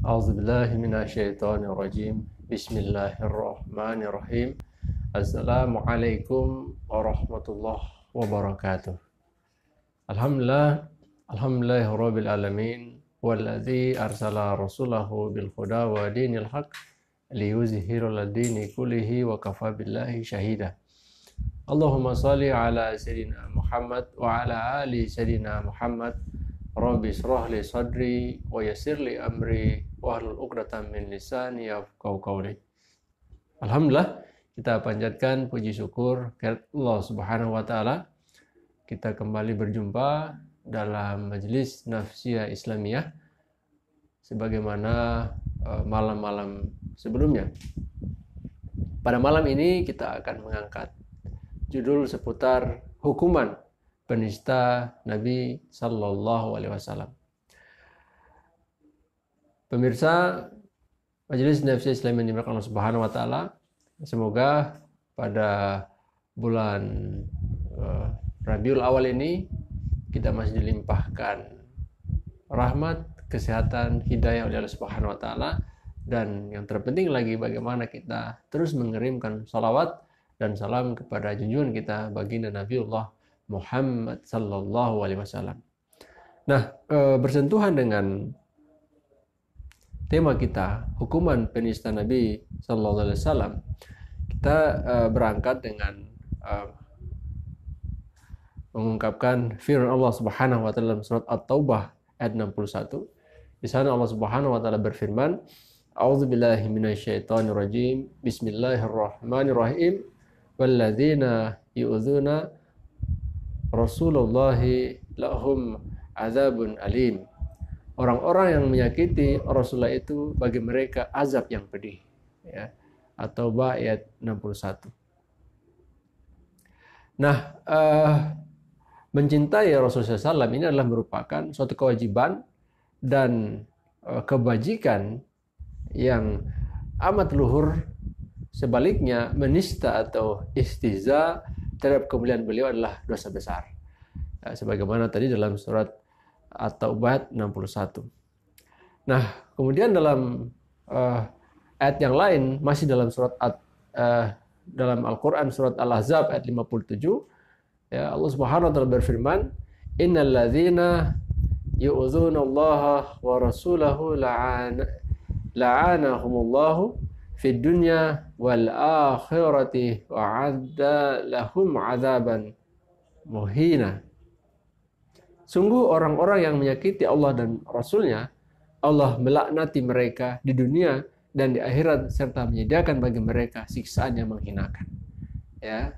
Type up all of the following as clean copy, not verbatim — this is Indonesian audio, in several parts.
A'udzubillahi minasyaitonirrajim. Bismillahirrahmanirrahim. Assalamualaikum warahmatullahi wabarakatuh. Alhamdulillahirabbil alamin wallazi arsala rasulahu bil huda wa dinil haq liyuzhirahu ad-dini kullihi wa kafa billahi syahida. Allahumma shalli ala sayyidina Muhammad wa ala ali sayyidina Muhammad. Rabbi shrah li sadri wa yassir li amri wahlul 'uqdatam min lisani yafqahu qawli. Alhamdulillah, kita panjatkan puji syukur kepada Allah Subhanahu wa taala. Kita kembali berjumpa dalam majelis Nafsiyah Islamiyah sebagaimana malam-malam sebelumnya. Pada malam ini kita akan mengangkat judul seputar hukuman penista Nabi Sallallahu Alaihi Wasallam. Pemirsa Majelis Nafsiyah Islam yang dimuliakan Allah Subhanahu Wa Taala, semoga pada bulan Rabiul Awal ini kita masih dilimpahkan rahmat, kesehatan, hidayah oleh Allah Subhanahu Wa Taala, dan yang terpenting lagi bagaimana kita terus mengirimkan salawat dan salam kepada junjungan kita baginda Nabiullah Muhammad Sallallahu Alaihi Wasallam. Nah, bersentuhan dengan tema kita, hukuman penista Nabi Sallallahu Alaihi Wasallam, kita berangkat dengan mengungkapkan firman Allah Subhanahu Wa Taala dalam surat At-Taubah ayat 61. Di sana Allah Subhanahu Wa Taala berfirman, A'udzubillahi minasyaitonirrajim. Bismillahirrahmanirrahim. Walladzina yu'dzuna Rasulullahi lahum azabun alim. Orang-orang yang menyakiti Rasulullah itu bagi mereka azab yang pedih. Ya. At-Taubah ayat 61. Nah, mencintai Rasulullah SAW ini adalah merupakan suatu kewajiban dan kebajikan yang amat luhur. Sebaliknya, menista atau istihza terhadap kemuliaan beliau adalah dosa besar. Sebagaimana tadi dalam surat At-Taubah 61. Nah, kemudian dalam ayat yang lain, masih dalam surat dalam Al-Quran, surat Al-Ahzab ayat 57, ya, Allah Subhanahu wa taala berfirman, Innal ladzina yu'dzuna Allah wa rasulahu la'anahumullahu fid dunya wal akhirati wa 'adda lahum 'adzaban muhina. Sungguh orang-orang yang menyakiti Allah dan Rasulnya, Allah melaknati mereka di dunia dan di akhirat serta menyediakan bagi mereka siksaan yang menghinakan. Ya.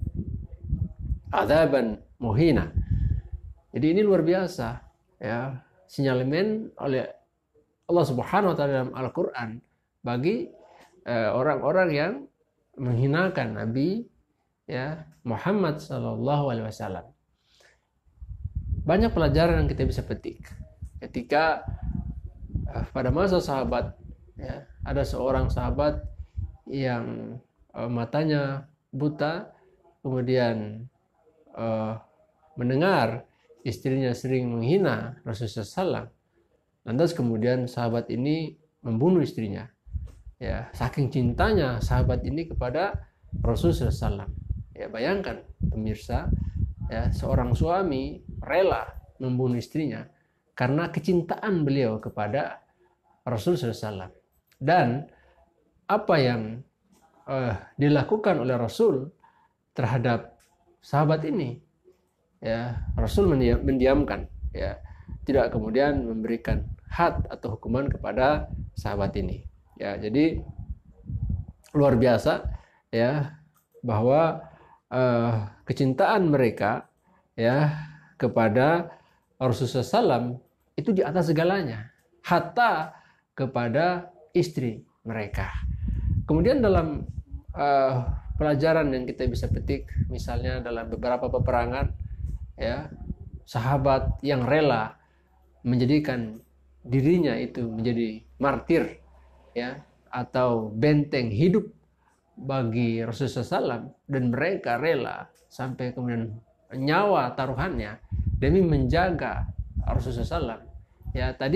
'Adzaban muhina. Jadi ini luar biasa, ya, sinyalemen oleh Allah Subhanahu wa taala dalam Al-Qur'an bagi orang-orang yang menghinakan Nabi, ya, Muhammad Sallallahu Alaihi Wasallam. Banyak pelajaran yang kita bisa petik ketika pada masa sahabat, ya, ada seorang sahabat yang matanya buta, kemudian mendengar istrinya sering menghina Rasulullah SAW. Lantas kemudian sahabat ini membunuh istrinya. Ya, saking cintanya sahabat ini kepada Rasulullah SAW. Ya, bayangkan pemirsa, ya, seorang suami rela membunuh istrinya karena kecintaan beliau kepada Rasulullah SAW. Dan apa yang dilakukan oleh Rasul terhadap sahabat ini, ya, Rasul mendiamkan, ya, tidak kemudian memberikan had atau hukuman kepada sahabat ini. Ya, jadi luar biasa, ya, bahwa kecintaan mereka, ya, kepada Rasulullah SAW itu di atas segalanya, hatta kepada istri mereka. Kemudian dalam pelajaran yang kita bisa petik, misalnya dalam beberapa peperangan, ya, sahabat yang rela menjadikan dirinya itu menjadi martir, ya, atau benteng hidup bagi Rasulullah SAW, dan mereka rela sampai kemudian nyawa taruhannya demi menjaga Rasulullah SAW. Ya, tadi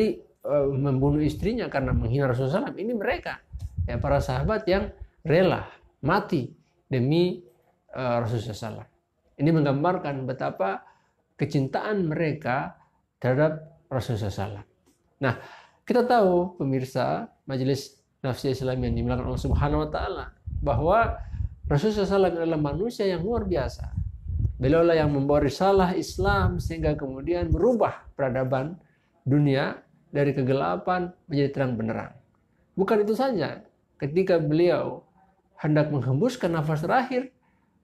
membunuh istrinya karena menghina Rasulullah SAW. Ini mereka, ya, para sahabat yang rela mati demi Rasulullah SAW. Ini menggambarkan betapa kecintaan mereka terhadap Rasulullah SAW. Nah, kita tahu pemirsa Majelis Nafsi Islam yang dimuliakan Allah Subhanahu wa taala, bahwa Rasulullah SAW adalah manusia yang luar biasa. Beliau lah yang membawa risalah Islam sehingga kemudian merubah peradaban dunia dari kegelapan menjadi terang benderang. Bukan itu saja, ketika beliau hendak menghembuskan nafas terakhir,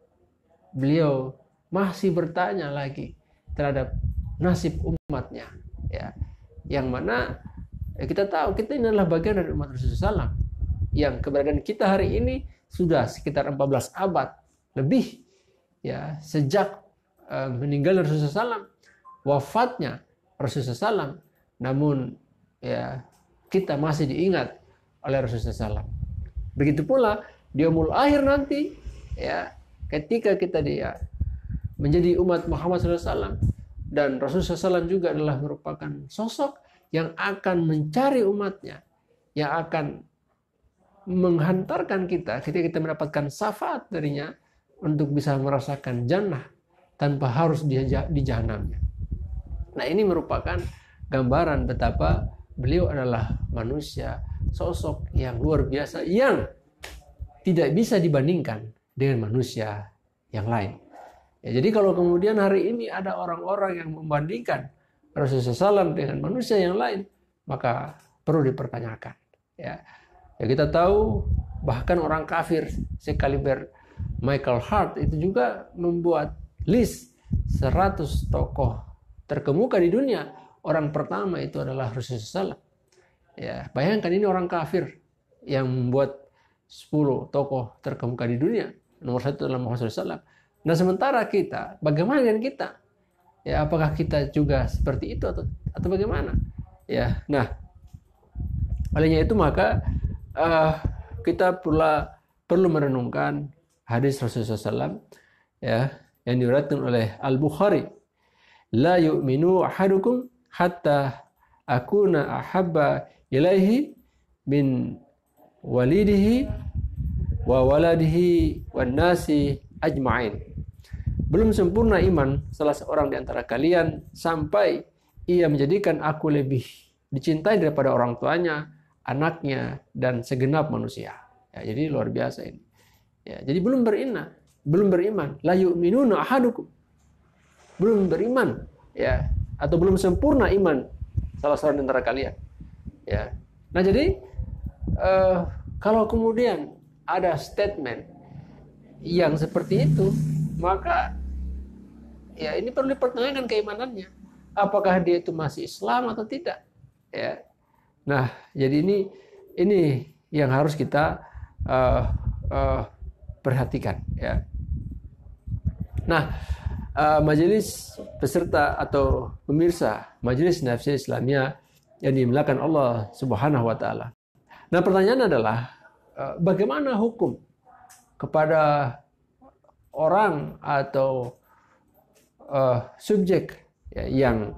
beliau masih bertanya lagi terhadap nasib umatnya, ya, yang mana kita tahu kita ini adalah bagian dari umat Rasulullah SAW, yang keberadaan kita hari ini sudah sekitar 14 abad lebih, ya, sejak meninggal Rasulullah SAW, wafatnya Rasulullah SAW, namun ya kita masih diingat oleh Rasulullah SAW. Begitu pula di yaumul akhir nanti, ya, ketika kita dia menjadi umat Muhammad SAW, dan Rasulullah SAW juga adalah merupakan sosok yang akan mencari umatnya, yang akan menghantarkan kita ketika kita mendapatkan syafaat darinya untuk bisa merasakan jannah tanpa harus di jahanamnya. Nah, ini merupakan gambaran betapa beliau adalah manusia, sosok yang luar biasa yang tidak bisa dibandingkan dengan manusia yang lain. Ya, jadi kalau kemudian hari ini ada orang-orang yang membandingkan Rasulullah SAW dengan manusia yang lain, maka perlu dipertanyakan. Ya, kita tahu bahkan orang kafir sekaliber Michael Hart itu juga membuat list 100 tokoh terkemuka di dunia. Orang pertama itu adalah Rasulullah SAW. Ya, bayangkan ini orang kafir yang membuat 10 tokoh terkemuka di dunia. Nomor 1 adalah Muhammad SAW. Nah, sementara kita, bagaimana dengan kita? Ya, apakah kita juga seperti itu atau bagaimana? Ya, nah, olehnya itu maka kita perlu merenungkan hadis Rasulullah SAW, ya, yang diriwayatkan oleh Al-Bukhari. La yu'minu ahadukum hatta akuna ahabba ilaihi min walidihi wa waladihi wan nasi ajma'in. Belum sempurna iman salah seorang di antara kalian sampai ia menjadikan aku lebih dicintai daripada orang tuanya, anaknya, dan segenap manusia. Ya, jadi luar biasa ini. Ya, jadi belum beriman. La yu'minuna ahadukum. Belum beriman, ya, atau belum sempurna iman salah seorang di antara kalian. Ya. Nah, jadi kalau kemudian ada statement yang seperti itu, maka ya ini perlu dipertanyakan keimanannya. Apakah dia itu masih Islam atau tidak? Ya. Nah, jadi ini yang harus kita perhatikan, ya. Nah, majelis peserta atau pemirsa Majelis Nafsi Islamiyah yang dimuliakan Allah Subhanahu wa taala. Nah, pertanyaan adalah bagaimana hukum kepada orang atau subjek, ya, yang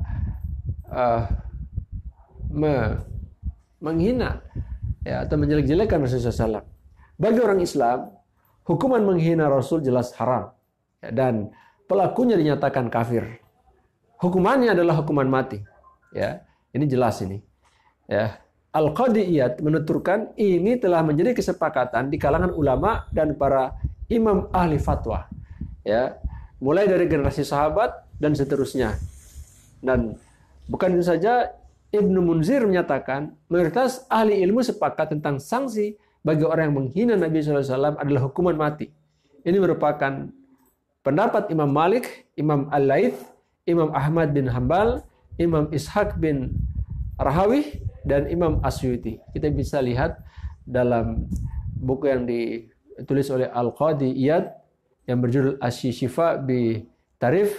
menghina, ya, atau menjelek-jelekan Rasulullah SAW. Bagi orang Islam, hukuman menghina Rasul jelas haram, ya, dan pelakunya dinyatakan kafir. Hukumannya adalah hukuman mati. Ya, ini jelas ini. Ya, Al-Qadi Iyad menuturkan ini telah menjadi kesepakatan di kalangan ulama dan para imam ahli fatwa. Ya, mulai dari generasi sahabat dan seterusnya. Dan bukan itu saja, Ibnu Munzir menyatakan mayoritas ahli ilmu sepakat tentang sanksi bagi orang yang menghina Nabi SAW adalah hukuman mati. Ini merupakan pendapat Imam Malik, Imam Al-Laits, Imam Ahmad bin Hanbal, Imam Ishaq bin Rahawi, dan Imam Asyuti. Kita bisa lihat dalam buku yang ditulis oleh Al-Qadi Iyad yang berjudul Asy-Syifa bi Tarif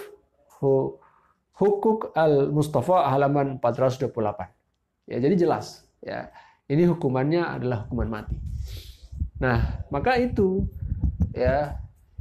Hukuk Al-Mustafa halaman 428. Ya, jadi jelas, ya. Ini hukumannya adalah hukuman mati. Nah, maka itu, ya,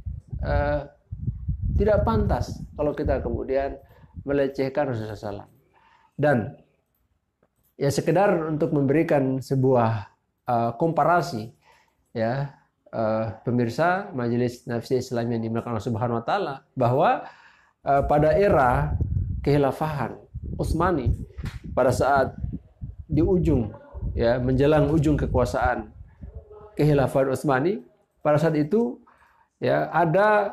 tidak pantas kalau kita kemudian melecehkan Rasulullah SAW. Dan ya sekedar untuk memberikan sebuah komparasi, ya pemirsa Majelis Nafsi Islam yang dimuliakan Allah Subhanahu wa taala, bahwa pada era kekhilafahan Utsmani, pada saat di ujung, ya menjelang ujung kekuasaan kekhilafahan Utsmani, pada saat itu ya ada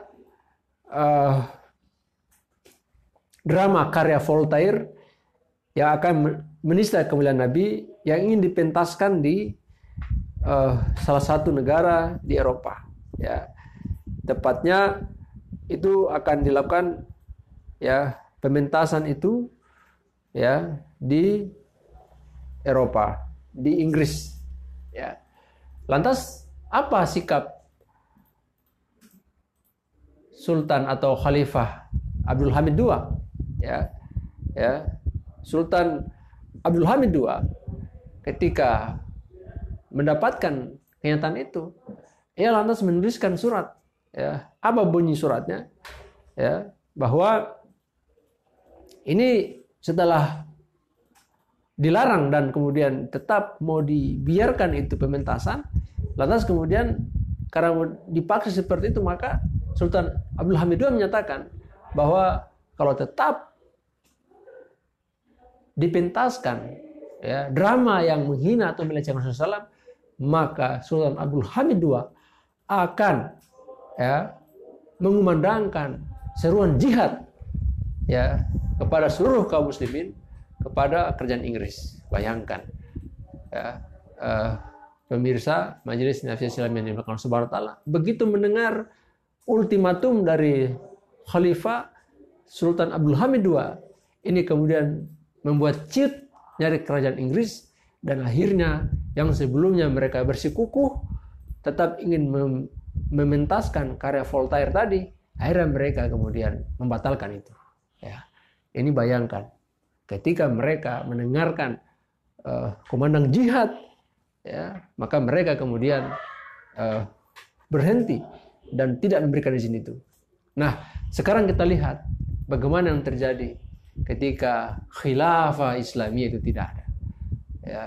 drama karya Voltaire yang akan menista kemuliaan Nabi yang ingin dipentaskan di salah satu negara di Eropa. Ya, tepatnya itu akan dilakukan, ya pementasan itu, ya di Eropa, di Inggris. Ya, lantas apa sikap Sultan atau Khalifah Abdul Hamid II? Ya, Sultan Abdul Hamid II ketika mendapatkan kenyataan itu, ia lantas menuliskan surat. Ya, apa bunyi suratnya? Ya, bahwa ini setelah dilarang dan kemudian tetap mau dibiarkan itu pementasan, lantas kemudian karena dipaksa seperti itu, maka Sultan Abdul Hamid II menyatakan bahwa kalau tetap dipentaskan, ya, drama yang menghina atau melecehkan Rasulullah SAW, maka Sultan Abdul Hamid II akan, ya, mengumandangkan seruan jihad, ya, kepada seluruh kaum muslimin, kepada kerajaan Inggris. Bayangkan, ya, pemirsa Majelis Nafsi Islam yang dimuliakan Allah Subhanahu wa taala, begitu mendengar ultimatum dari Khalifah Sultan Abdul Hamid II, ini kemudian membuat ciut dari kerajaan Inggris, dan akhirnya yang sebelumnya mereka bersikukuh tetap ingin mementaskan karya Voltaire tadi, akhirnya mereka kemudian membatalkan itu. Ya, ini bayangkan ketika mereka mendengarkan kumandang jihad, ya, maka mereka kemudian berhenti dan tidak memberikan izin itu. Nah, sekarang kita lihat bagaimana yang terjadi ketika khilafah Islamiyah itu tidak ada. Ya,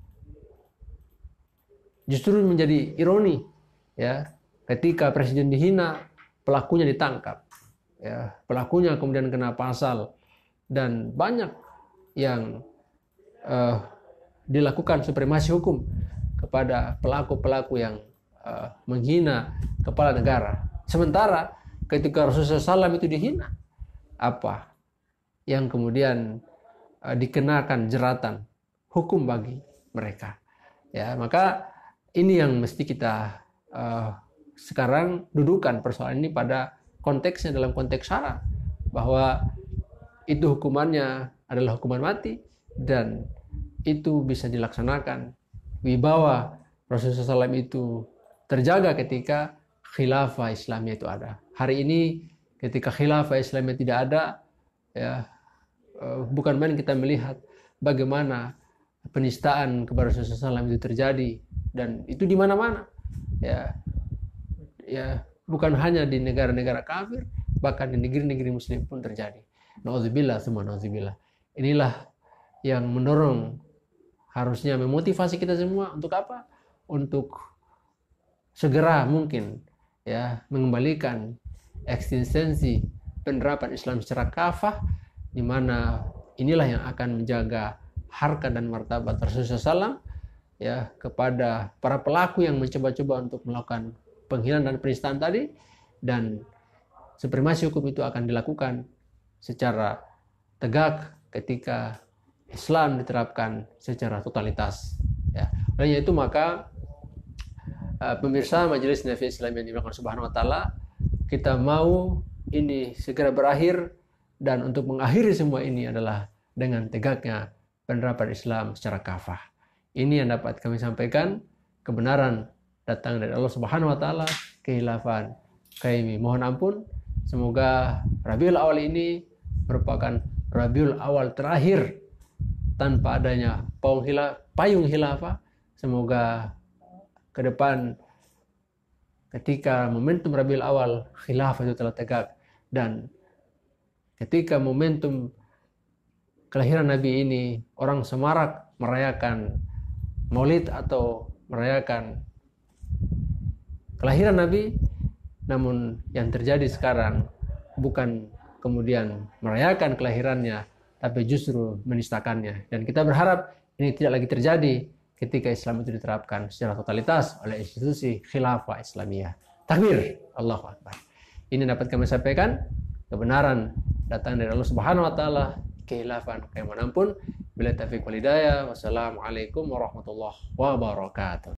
justru menjadi ironi, ya, ketika presiden dihina, pelakunya ditangkap. Ya, pelakunya kemudian kena pasal, dan banyak yang dilakukan supremasi hukum kepada pelaku-pelaku yang menghina kepala negara. Sementara ketika Rasulullah SAW itu dihina, apa yang kemudian dikenakan jeratan hukum bagi mereka? Ya, maka ini yang mesti kita sekarang dudukan persoalan ini pada konteksnya, dalam konteks syara, bahwa itu hukumannya adalah hukuman mati, dan itu bisa dilaksanakan. Wibawa Rasulullah SAW itu terjaga ketika khilafah Islamiyah itu ada. Hari ini ketika khilafah Islamiyah tidak ada, ya, bukan main kita melihat bagaimana penistaan kepada Rasulullah SAW itu terjadi, dan itu di mana-mana. Ya, bukan hanya di negara-negara kafir, bahkan di negeri-negeri muslim pun terjadi. Nauzubillah, semua nauzubillah. Inilah yang mendorong, harusnya memotivasi kita semua untuk apa? Untuk segera mungkin, ya, mengembalikan eksistensi penerapan Islam secara kafah, di mana inilah yang akan menjaga harkat dan martabat Rasulullah SAW, ya, kepada para pelaku yang mencoba-coba untuk melakukan penghinaan dan penistaan tadi, dan supremasi hukum itu akan dilakukan secara tegak ketika Islam diterapkan secara totalitas. Ya, oleh itu maka pemirsa Majelis Nafsi Islam yang dimuliakan Subhanahu wa taala, kita mau ini segera berakhir, dan untuk mengakhiri semua ini adalah dengan tegaknya penerapan Islam secara kafah. Ini yang dapat kami sampaikan. Kebenaran datang dari Allah Subhanahu wa taala, kekhilafan kami mohon ampun. Semoga Rabiul Awal ini merupakan Rabiul Awal terakhir tanpa adanya payung khilafah. Semoga ke depan ketika momentum Rabiul Awal khilafah itu telah tegak, dan ketika momentum kelahiran Nabi ini orang semarak merayakan Maulid atau merayakan kelahiran Nabi, namun yang terjadi sekarang bukan kemudian merayakan kelahirannya, tapi justru menistakannya. Dan kita berharap ini tidak lagi terjadi ketika Islam itu diterapkan secara totalitas oleh institusi khilafah Islamiyah. Takbir, Allahu Akbar. Ini dapat kami sampaikan, kebenaran datang dari Allah Subhanahu wa taala, kekhilafan keimanapun. Bila taufiq wal hidayah. Wassalamualaikum warahmatullahi wabarakatuh.